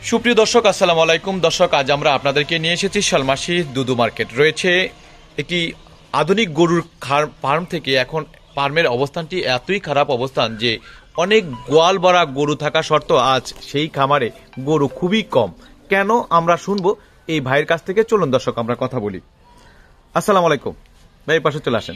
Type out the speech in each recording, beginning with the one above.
সুপ্রিয় দর্শক, আসসালামু আলাইকুম। দর্শক, আজ আমরা আপনাদেরকে নিয়ে এসেছি শালমাশি দুদু মার্কেট। রয়েছে একটি আধুনিক গরুর ফার্ম থেকে। এখন ফার্মের অবস্থানটি এতই খারাপ অবস্থান যে অনেক গোয়াল ভরা গরু থাকা সত্ত্বেও আজ সেই খামারে গরু খুবই কম। কেন আমরা শুনবো এই ভাইয়ের কাছ থেকে। চলুন দর্শক আমরা কথা বলি। আসসালামু আলাইকুম ভাই, পাশে চলে আসেন।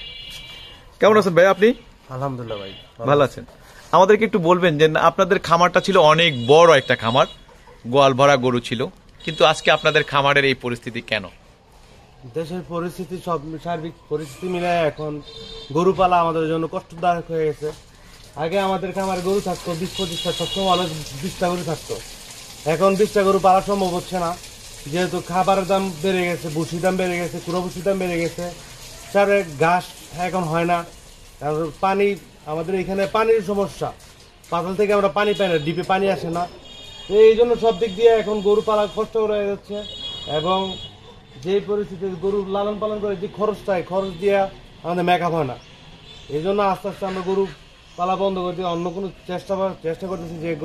কেমন আছেন ভাই আপনি? আলহামদুলিল্লাহ ভাই, ভালো আছেন। আমাদেরকে একটু বলবেন যে আপনাদের খামারটা ছিল অনেক বড় একটা খামার, গোয়াল ভরা গরু ছিল, কিন্তু আজকে আপনাদের খামারের এই পরিস্থিতি কেন? দেশের পরিস্থিতি, সব সার্বিক পরিস্থিতি মিলে এখন গরু পালা আমাদের জন্য কষ্টদায়ক হয়ে গেছে। আগে আমাদের খামারে গরু থাকতো 20-25টা, সবসময় অনেক 20টা গরু থাকতো। এখন 20টা গরু পালা সম্ভব হচ্ছে না, যেহেতু খাবারের দাম বেড়ে গেছে, ভুসির দাম বেড়ে গেছে, কুড়ো ভুসির দাম বেড়ে গেছে, সারে ঘাস এখন হয় না। তারপর পানি, আমাদের এখানে পানির সমস্যা, পাতাল থেকে আমরা পানি পাই না, ডিপে পানি আসে না। তো এই জন্য সব দিক দিয়ে এখন গরু পালা কষ্ট হয়ে যাচ্ছে। এবং যে পরিস্থিতিতে গরু লালন পালন করে যে খরচটা, খরচ দিয়ে আমাদের মেকআপ হয় না। এই জন্য আস্তে আস্তে আমরা গরু পালা বন্ধ করে দিয়ে অন্য কোনো চেষ্টা করতেছি যে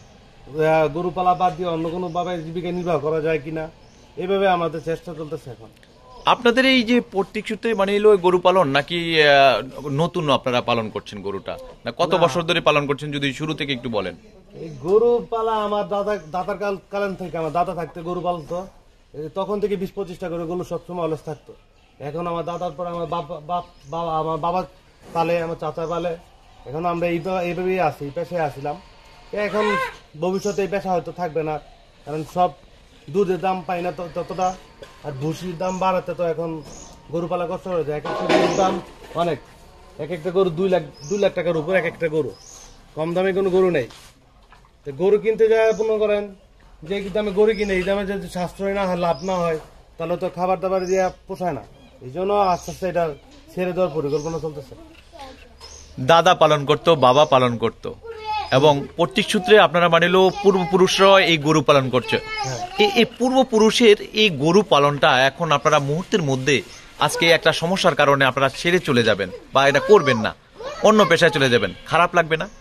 গরু পালা বাদ দিয়ে অন্য কোনো ভাবে জীবিকা নির্বাহ করা যায় কিনা, এইভাবে আমাদের চেষ্টা চলতেছে এখন। আপনাদের এই যে প্রত্যেক সূত্রে মানে এলো গরু পালন, নাকি নতুন আপনারা পালন করছেন গরুটা, না কত বছর ধরে পালন করছেন, যদি শুরু থেকে একটু বলেন। এই গরু পালা আমার দাদার কালেন থেকে, আমার দাদা থাকতে গরু পালতো, তখন থেকে 20-25টা করে গরু সবসময় অলস থাকতো। এখন আমার দাদার পর আমার আমার বাবা পালে, আমার চাচা পালে। এখন আমরা এইভাবেই আছি, এই পেশায় আসছিলাম। এখন ভবিষ্যতে এই পেশা হয়তো থাকবে না, কারণ সব দুধের দাম পাই না ততটা, আর ভুসির দাম বাড়াতে তো এখন গরু পালা কষ্ট হয়ে যায়। এক একটা গরুর দাম অনেক, এক একটা গরু 2 লাখ টাকার উপর এক একটা গরু, কম দামে কোনো গরু নেই। তো গরু কিনতে যায় মনে করেন যে দামে গরু কিনে, এই দামে যদি সাশ্রয় না হয়, লাভ না হয়, তাহলে তো খাবার দাবার দিয়ে পোষায় না। এই জন্য আস্তে আস্তে এটা ছেড়ে দেওয়ার পরিকল্পনা চলতেছে। দাদা পালন করতো, বাবা পালন করতো, এবং প্রত্যেক সূত্রে আপনারা মানে এলো পূর্বপুরুষরা এই গরু পালন করছে। এই পূর্বপুরুষের এই গরু পালনটা এখন আপনারা মুহূর্তের মধ্যে আজকে একটা সমস্যার কারণে আপনারা ছেড়ে চলে যাবেন বা এটা করবেন না, অন্য পেশায় চলে যাবেন, খারাপ লাগবে না?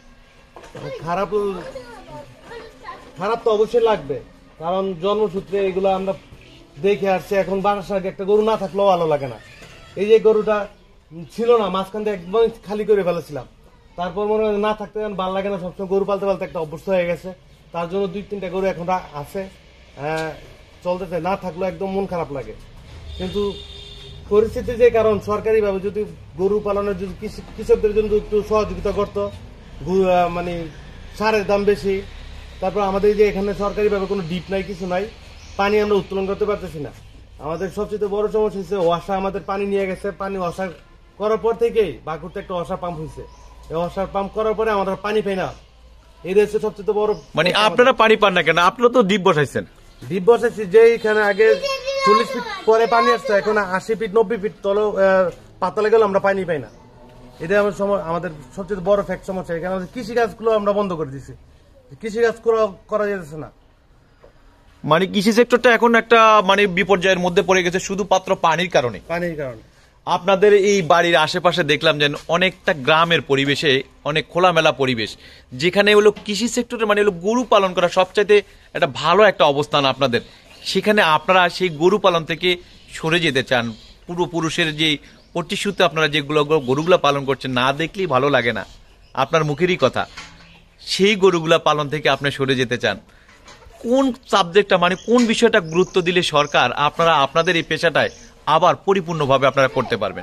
খারাপ তো অবশ্যই লাগবে, কারণ জন্মসূত্রে এগুলো আমরা দেখে আসছি। এখন বাসায় একটা গরু না থাকলেও ভালো লাগে না। এই যে গরুটা ছিল না, মাঝখান থেকে একদম খালি করে ফেলেছিলাম, তারপর মনে হয় না থাকতে ভালো লাগে না। সবসময় গরু পালতে পালতে একটা অভ্যস্ত হয়ে গেছে, তার জন্য 2-3টা গরু এখন আছে, চলতেছে। না থাকলেও একদম মন খারাপ লাগে। কিন্তু পরিস্থিতি যে কারণ সরকারি ভাবে যদি গরু পালনের যদি কৃষকদের জন্য একটু সহযোগিতা করতো, মানে সারের দাম বেশি, তারপর আমাদের যে এখানে সরকারি ভাবে কোনো ডিপ নাই, কিছু নাই, পানি আমরা উত্তোলন করতে পারতেছি না। আমাদের সবচেয়ে বড় সমস্যা হচ্ছে ওয়াসা আমাদের পানি নিয়ে গেছে। পানি ওয়াসা করার পর থেকেই বাঁকুড়তে একটা ওয়াসা পাম্প হয়েছে, এই ওয়াসার পাম্প করার পরে আমাদের পানি পাই না। এই হচ্ছে সবচেয়ে বড়। মানে আপনারা পানি পান না কেন? আপনারা তো ডিপ বসাইছেন। ডিপ বসাইছি, যে এখানে আগে 40 ফিট পরে পানি আসছে, এখন 80 ফিট 90 ফিট তলে পাতালে গেলে আমরা পানি পাই না। এটা আমাদের সবচেয়ে বড় ফ্যাক্ট সমস্যা। এখানে আমাদের কৃষিকাজগুলো আমরা বন্ধ করে দিচ্ছি, কৃষিকাজ করা যাচ্ছে না। মানে কৃষি সেক্টরটা এখন একটা মানে বিপর্যয়ের মধ্যে পড়ে গেছে শুধুমাত্র পানির কারণে। আপনাদের এই বাড়ির আশেপাশে দেখলাম যে অনেকটা গ্রামের পরিবেশে, অনেক খোলামেলা পরিবেশ, যেখানে হলো কৃষি সেক্টরে মানে হলো গরু পালন করা সবচাইতে একটা ভালো একটা অবস্থান আপনাদের। সেখানে আপনারা সেই গরু পালন থেকে সরে যেতে চান। পূর্বপুরুষের যে প্রতিশ্রুতি আপনারা যেগুলো গরুগুলো পালন করছেন, না দেখলেই ভালো লাগে না, আপনার মুখেরই কথা। সেই গরুগুলা পালন থেকে আপনি সরে যেতে চান। কোন সাবজেক্টটা মানে কোন বিষয়টা গুরুত্ব দিলে সরকার আপনারা আপনাদের এই পেশাটায় আবার পরিপূর্ণভাবে আপনারা করতে পারবেন?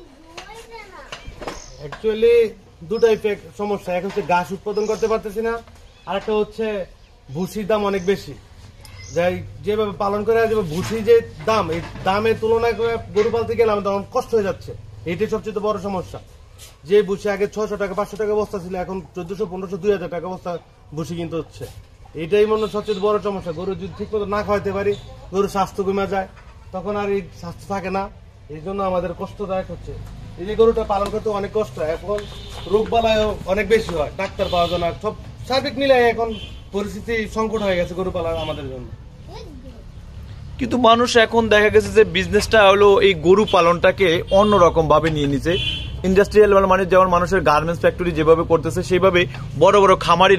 অ্যাকচুয়ালি দুটাই সমস্যা। এক হচ্ছে ঘাস উৎপাদন করতে পারতেছি না, আর একটা হচ্ছে ভুসির দাম অনেক বেশি। যাই যেভাবে পালন করে ভুসি যে দাম, এই দামের তুলনায় করে গরু পালতে গেলে আমাদের অনেক কষ্ট হয়ে যাচ্ছে। এটাই সবচেয়ে বড় সমস্যা। যে ভুসি আগে 600 টাকা 500 টাকা বস্তা ছিল, এখন 1400 1500 2000 টাকা বস্তা ভুসি কিনতে হচ্ছে। এটাই মনে সবচেয়ে বড় সমস্যা। গরু যদি ঠিক মতো না খাওয়াতে পারি, গরুর স্বাস্থ্য কমে যায়, তখন আর এই স্বাস্থ্য থাকে না। এই জন্য আমাদের কষ্টদায়ক হচ্ছে। এই যে গরুটা পালন করতে অনেক কষ্ট, এখন রোগ বালায়ও অনেক বেশি হয়, ডাক্তার পাওয়া যায় না। সব সার্বিক মিলে এখন পরিস্থিতি সংকট হয়ে গেছে গরু পালন আমাদের জন্য। কিন্তু মানুষ এখন দেখা গেছে যে বিজনেসটা হলো এই গরু পালনটাকে অন্যরকম ভাবে নিয়ে নিছে। ইন্ডাস্ট্রিয়াল মানে যেমন মানুষের গার্মেন্টস ফ্যাক্টরি যেভাবে করতেছে, সেইভাবে বড় বড় খামারিরা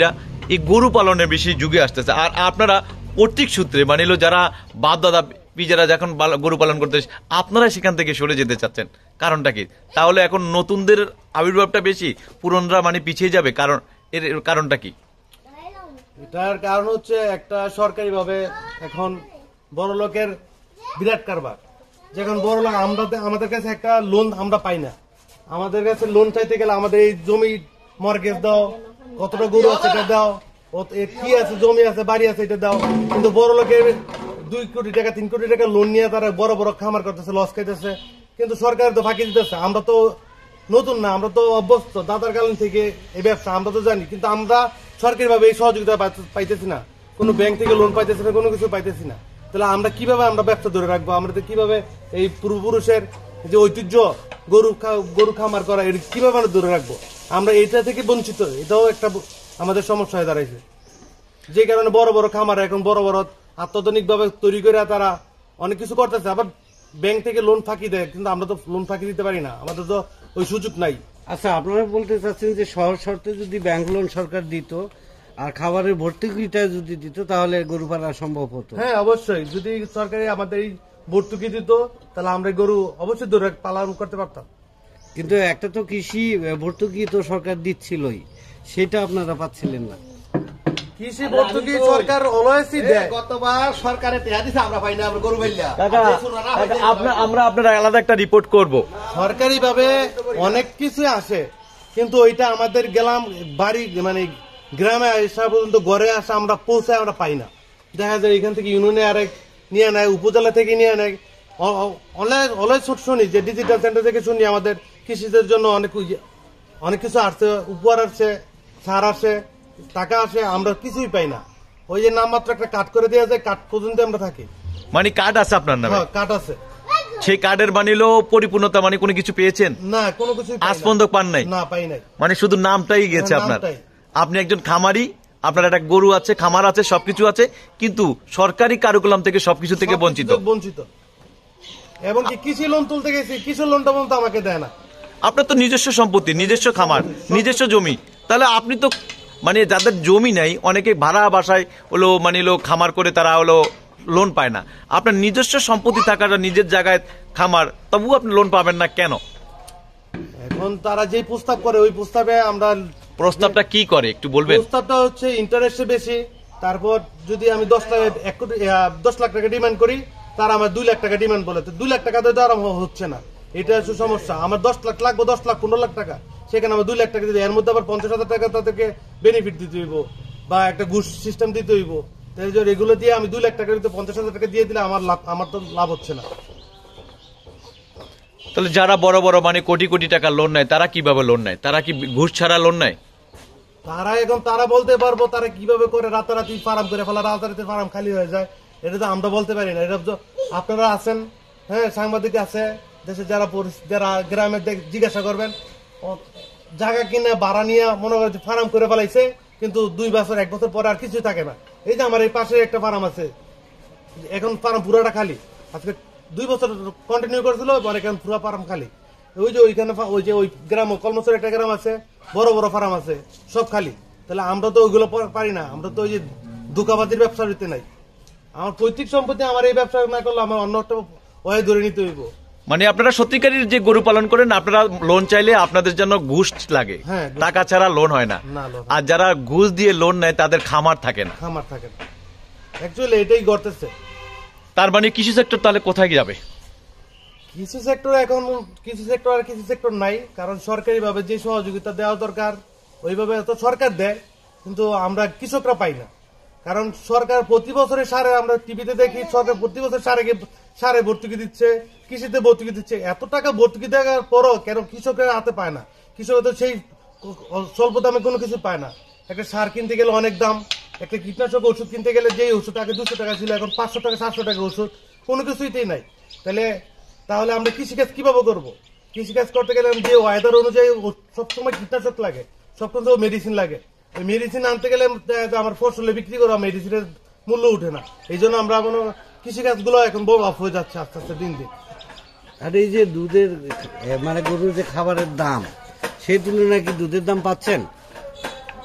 এই গরু পালনের বেশি যুগে আসতেছে, আর আপনারা প্রত্যেক সূত্রে মানে হলো যারা বাপ দাদা যারা যখন গরু পালন করতে আপনারা সেখান থেকে সরে যেতে চাচ্ছেন, কারণটা কি? তাহলে এখন নতুনদের আবির্ভাবটা বেশি, পুরনরা মানে পিছিয়ে যাবে, কারণ এর কারণটা কি? এটার কারণ হচ্ছে একটা সরকারি ভাবে এখন বড় লোকের বিরাট কারবার। যখন বড় লোক আমাদের কাছে একটা লোন আমরা পাই না, আমাদের কাছে লোন চাইতে গেলে আমাদের এই জমি মর্গেজ দাও, কতটা গরু আছে এটা দাও, কি আছে জমি আছে বাড়ি আছে এটা দাও। কিন্তু বড় লোকের 2 কোটি টাকা 3 কোটি টাকা লোন নিয়ে তারা বড় বড় খামার করতেছে, লস খাইতেছে, কিন্তু সরকার তো ফাঁকি দিতেছে। আমরা তো নতুন না, আমরা তো অভ্যস্ত দাদার কালীন থেকে এই ব্যবসা, আমরা তো জানি, কিন্তু আমরা সরকারি ভাবে এই সহযোগিতা পাইতেছি না, কোনো ব্যাংক থেকে লোন পাইতেছি না, কোনো কিছু পাইতেছি না। তাহলে আমরা কিভাবে আমরা ব্যবসা ধরে রাখবো? আমরা কিভাবে এই পূর্বপুরুষের যে ঐতিহ্য গরু খামার করা এটা কিভাবে আমরা ধরে রাখবো? আমরা এইটা থেকে বঞ্চিত, এটাও একটা আমাদের সমস্যা হয়ে দাঁড়াইছে। যে কারণে বড় বড় খামার এখন বড় বড় আত্মাধুনিক ভাবে তৈরি করে তারা অনেক কিছু করতেছে, আবার ব্যাংক থেকে লোন ফাঁকি দেয়, কিন্তু আমরা তো লোন ফাঁকি দিতে পারি না, আমাদের তো ওই সুযোগ নাই। আচ্ছা, আপনারা বলতে চাচ্ছেন যে সহজ শর্তে যদি ব্যাংক লোন সরকার দিত আর খাবারের ভর্তুকিটা যদি দিত তাহলে গরু পালা সম্ভব হতো? হ্যাঁ, অবশ্যই। যদি সরকারি আমাদের এই ভর্তুকি দিত তাহলে আমরা গরু অবশ্যই ধরে পালন করতে পারতাম। কিন্তু একটা তো কৃষি ভর্তুকি তো সরকার দিচ্ছিলই, সেটা আপনারা পাচ্ছিলেন না। কৃষি ভর্তুকি সরকার অলওয়েজই দেয়। গতবার সরকারে টেহা দিছে, আমরা পাই না, আমরা গরু পাইলা। আমরা আপনারা আলাদা একটা রিপোর্ট করব। সরকারি ভাবে অনেক কিছু আসে, কিন্তু ওইটা আমাদের গেলাম বাড়ি মানে গ্রামে আসা পর্যন্ত ঘরে আসা আমরা পৌঁছায় আমরা পাই না। দেখা যায় এখান থেকে ইউনিয়নে আরেক নিয়ে নেয়, উপজেলা থেকে নিয়ে নেয়। অনেক ছোট শুনি যে ডিজিটাল সেন্টার থেকে শুনি আমাদের কৃষিদের জন্য অনেক কিছু আসছে, উপহার আসছে, সার আসে, টাকা আসে, আমরা কিছুই পাই না। ওই যে নামমাত্র একটা কাট করে দেওয়া যায়, কাট পর্যন্ত আমরা থাকি। মানে কার্ড আছে আপনার নামে? হ্যাঁ, কাট আছে। সেই কার্ডের বানিলো পরিপূর্ণতা মানে কোনো কিছু পেয়েছেন? না, কোনো কিছু আজ পর্যন্ত পান নাই? না, পাই নাই। মানে শুধু নামটাই গেছে আপনার। নামটাই। আপনি একজন খামারি, আপনার একটা গরু আছে, খামার আছে, সবকিছু আছে, কিন্তু সরকারি কারিকুলাম থেকে সবকিছু থেকে বঞ্চিত। এবং কি কৃষি লোন তুলতে গেছি, কৃষি লোনটা বলতে আমাকে দেয় না। আপনার তো নিজস্ব সম্পত্তি, নিজস্ব খামার, নিজস্ব জমি, তাহলে আপনি তো মানে যাদের জমি নাই অনেকে ভাড়া বাসায় হলো মানে খামার করে তারা হলো লোন পায় না। আপনার নিজস্ব সম্পত্তি থাকাটা নিজের জায়গায় খামার, তবুও আপনি লোন পাবেন না কেন? এখন তারা যে প্রস্তাব করে ওই প্রস্তাবে আমরা প্রস্তাবটা কি করে একটু বলবেন? প্রস্তাবটা হচ্ছে ইন্টারেস্ট বেশি, তারপর যদি আমি 10 লাখ টাকা ডিমান্ড করি তারা আমার 2 লাখ টাকা ডিমান্ড বলে, তো 2 লাখ টাকা তো আর হচ্ছে না। এটা হচ্ছে সমস্যা। আমার 10 লাখ লাগবে, 10 লাখ 15 লাখ টাকা, সেখানে আমার 2 লাখ টাকা দিতে, এর মধ্যে আবার 50,000 টাকা তাদেরকে বেনিফিট দিতে হইব বা একটা ঘুষ সিস্টেম দিতে হইব। এগুলো দিয়ে আমি 2 লাখ টাকা দিতে 50,000 টাকা দিয়ে দিলে আমার তো লাভ হচ্ছে না। তাহলে যারা বড় বড় মানে কোটি কোটি টাকা লোন নেয় তারা কিভাবে লোন নেয়? তারা কি ঘুষ ছাড়া লোন নেয়? তারা বলতে পারবো তারা কিভাবে করে রাতারাতি ফার্ম করে ফেলা, রাতারাতি ফার্ম খালি হয়ে যায়, এটা তো আমরা বলতে পারি না। এটা আপনারা আছেন, হ্যাঁ, সাংবাদিক আছে দেশে, যারা গ্রামে জিজ্ঞাসা করবেন, জায়গা কিনে ভাড়া নিয়ে মনে করে ফার্ম করে ফেলাইছে, কিন্তু 2 বছর 1 বছর পরে আর কিছু থাকে না। এই যে আমার এই পাশে একটা ফার্ম আছে, এখন ফার্ম পুরোটা খালি, আজকে 2 বছর কন্টিনিউ করেছিল, এখন পুরো ফার্ম খালি। ওই যে ওইখানে ওই গ্রাম কলমসর একটা গ্রাম আছে, বড় বড় ফার্ম আছে, সব খালি। তাহলে আমরা তো ওইগুলো পারি না, আমরা তো ওই যে ধোকাবাজির ব্যবসা হইতে নাই। আমার পৈতৃক সম্পত্তি, আমার এই ব্যবসা না করলে আমার অন্য একটা ওয়াই ধরে নিতে হইব। মানে আপনারা সত্যিকারের যে গরু পালন করেন, আপনারা লোন চাইলে আপনাদের জন্য ঘুষ লাগে, হ্যাঁ, টাকা ছাড়া লোন হয় না। আর যারা ঘুষ দিয়ে লোন নেয় তাদের খামার থাকে না। অ্যাকচুয়ালি এটাই ঘটতেছে। তার মানে কৃষি সেক্টর তাহলে কোথায় যাবে? কৃষি সেক্টর এখন কৃষি সেক্টর নাই, কারণ সরকারি ভাবে যে সহযোগিতা দেওয়া দরকার ওইভাবে তো সরকার দেয়, কিন্তু আমরা কৃষকরা পাই না। কারণ সরকার প্রতি বছরে সারে, আমরা টিভিতে দেখি সরকার প্রতি বছর সারে ভর্তুকি দিচ্ছে, কৃষিতে ভর্তুকি দিচ্ছে। এত টাকা ভর্তুকি দেওয়ার পরও কেন কৃষকের হাতে পায় না? কৃষক তো সেই স্বল্প দামে কোনো কিছু পায় না। একটা সার কিনতে গেলে অনেক দাম, একটা কীটনাশক ওষুধ কিনতে গেলে যে ওষুধ আগে 200 টাকা ছিল এখন 500 টাকা 700 টাকা ওষুধ, কোনো কিছুইতেই নাই। তাহলে আমরা কৃষিকাজ কিভাবে করবো? কৃষিকাজ করতে গেলে যে ওয়েদার অনুযায়ী সবসময় কীটনাশক লাগে, সবসময় মেডিসিন লাগে। ওই মেডিসিন আনতে গেলে আমার ফসলে বিক্রি করা মেডিসিনের মূল্য উঠে না। এই জন্য আমরা কৃষিকাজ গুলো এখন বড় অফ হয়ে যাচ্ছে আস্তে আস্তে দিন দিন। আর এই যে দুধের মানে গরুর যে খাবারের দাম, সেই তুলনায় কি দুধের দাম পাচ্ছেন?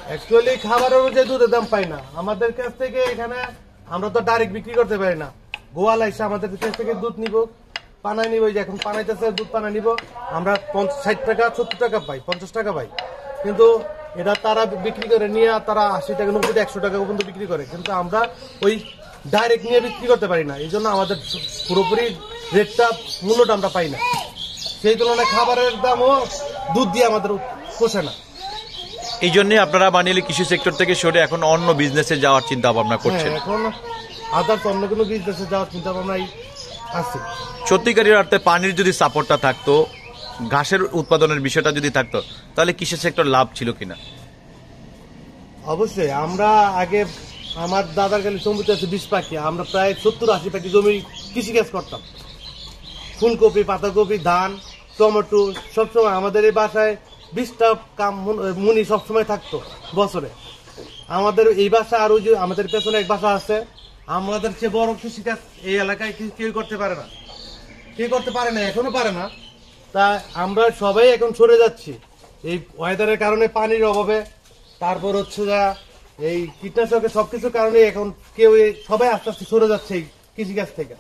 অ্যাকচুয়ালি খাবারের অনুযায়ী দুধের দাম পাই না আমাদের কাছ থেকে। এখানে আমরা তো ডাইরেক্ট বিক্রি করতে পারি না, গোয়াল এসে আমাদের কাছ থেকে দুধ নিব, পানায় নিব। যে এখন পানাইতেছে, দুধ পানা নিব আমরা 60 টাকা 70 টাকা পাই, 50 টাকা পাই। কিন্তু এটা তারা বিক্রি করে নিয়ে তারা 80 টাকা 90 টাকা 100 টাকা পর্যন্ত বিক্রি করে, কিন্তু আমরা ওই ডাইরেক্ট নিয়ে বিক্রি করতে পারি না। এই জন্য আমাদের পুরোপুরি রেটটা, মূল্যটা আমরা পাই না। সেই তুলনায় খাবারের দামও দুধ দিয়ে আমাদের পোষে না। এই জন্য আপনারা বানিয়ে কৃষি সেক্টর থেকে সরে এখন অন্য বিজনেসে যাওয়ার চিন্তা ভাবনা করছেন। এখন আদার্স অন্য কোনো বিজনেসে যাওয়ার চিন্তা ভাবনাই আছে। সত্যিকারের অর্থে পানির যদি সাপোর্টটা থাকতো, ঘাসের উৎপাদনের বিষয়টা যদি থাকতো, তাহলে কৃষি সেক্টর লাভ ছিল কিনা? অবশ্যই। আমরা আগে, আমার দাদার কাছে জমিতে আছে 20 পাখি, আমরা প্রায় 70-80 পাখি জমি কৃষিকাজ করতাম। ফুলকপি, পাতাকপি, ধান, টমেটো, সবসময় আমাদের এই বাসায় 20টা মুনি সবসময় থাকতো বছরে। আমাদের এই বাসা আর ওই যে আমাদের পেছনে এক বাসা আছে, আমাদের চেয়ে বড় কৃষিকাজ এই এলাকায় কেউ করতে পারে না, এখনো পারে না। তা আমরা সবাই এখন সরে যাচ্ছি এই ওয়েদারের কারণে, পানির অভাবে, তারপর হচ্ছে যা এই কীটনাশকের সবকিছুর কারণে এখন সবাই আস্তে আস্তে সরে যাচ্ছে এই কৃষিকাজ থেকে।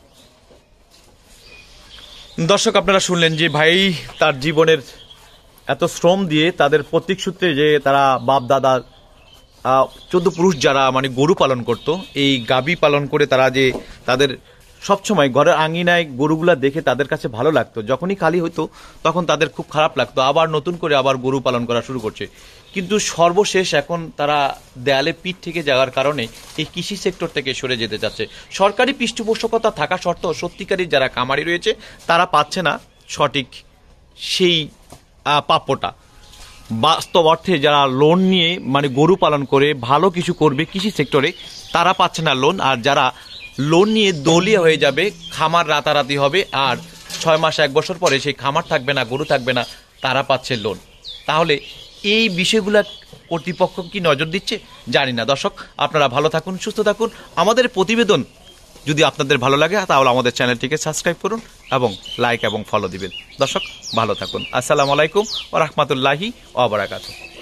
দর্শক, আপনারা শুনলেন যে ভাই তার জীবনের এত শ্রম দিয়ে তাদের প্রতীক সূত্রে যে তারা বাপ দাদা 14 পুরুষ যারা মানে গরু পালন করত, এই গাভী পালন করে তারা যে তাদের সবসময় ঘরের আঙিনায় গরুগুলা দেখে তাদের কাছে ভালো লাগতো, যখনই খালি হইতো তখন তাদের খুব খারাপ লাগতো, আবার নতুন করে আবার গরু পালন করা শুরু করছে। কিন্তু সর্বশেষ এখন তারা দেয়ালে পিঠ থেকে যাওয়ার কারণে এই কৃষি সেক্টর থেকে সরে যেতে চাচ্ছে। সরকারি পৃষ্ঠপোষকতা থাকা সত্ত্বেও সত্যিকারী যারা খামারি রয়েছে তারা পাচ্ছে না সঠিক সেই প্রাপ্যটা। বাস্তব অর্থে যারা লোন নিয়ে মানে গরু পালন করে ভালো কিছু করবে কৃষি সেক্টরে, তারা পাচ্ছে না লোন। আর যারা লোন নিয়ে দলীয় হয়ে যাবে, খামার রাতারাতি হবে, আর 6 মাস 1 বছর পরে সেই খামার থাকবে না, গরু থাকবে না, তারা পাচ্ছে লোন। তাহলে এই বিষয়গুলো কর্তৃপক্ষ কি নজর দিচ্ছে জানি না। দর্শক, আপনারা ভালো থাকুন, সুস্থ থাকুন। আমাদের প্রতিবেদন যদি আপনাদের ভালো লাগে তাহলে আমাদের চ্যানেলটিকে সাবস্ক্রাইব করুন এবং লাইক এবং ফলো দিবেন। দর্শক, ভালো থাকুন। আসসালামু আলাইকুম ওয়া রাহমাতুল্লাহি ওয়া বারাকাতুহু।